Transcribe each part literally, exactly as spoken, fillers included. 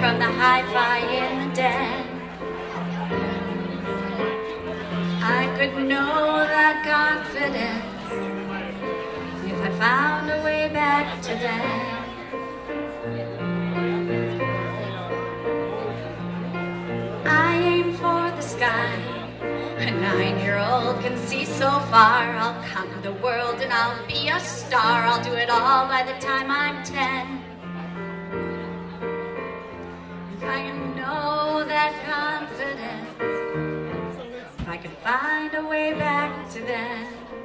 from the hi-fi in the den. I could know that confidence if I found a way back to then. I aim for the sky. A nine-year-old can see so far. I'll conquer the world and I'll be a star. I'll do it all by the time I'm ten. If I can know that confidence, if I can find a way back to then.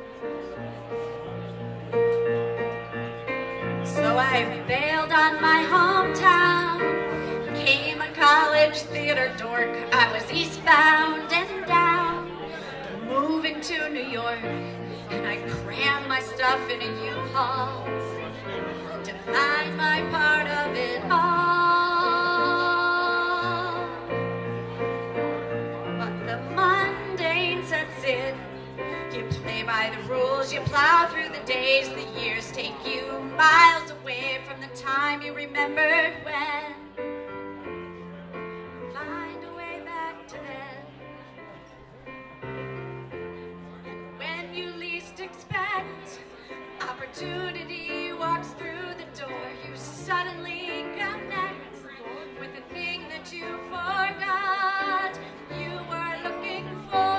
So I bailed on my hometown, became a college theater dork. I was eastbound and down, moving to New York, and I crammed my stuff in a U-Haul to find my part of it all. But the mundane sets in. You play by the rules, you plow through the days. The years take you miles away from the time you remembered when. Find a way back to then. And when you least expect, opportunity walks through the door. You suddenly connect with the thing that you forgot you were looking for.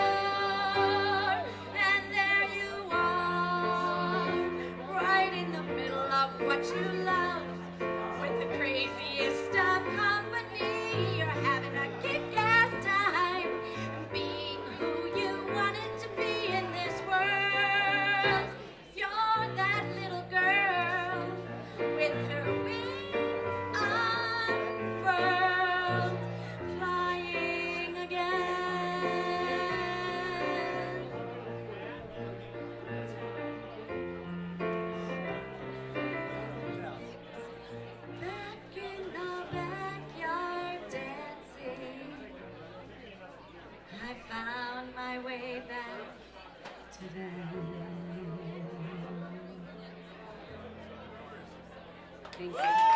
What you love, with the craziest of company. You're having a kick-ass time, being who you wanted to be in this world. You're that little girl with her wings unfurled, flying again. I found my way back to them. Thank you.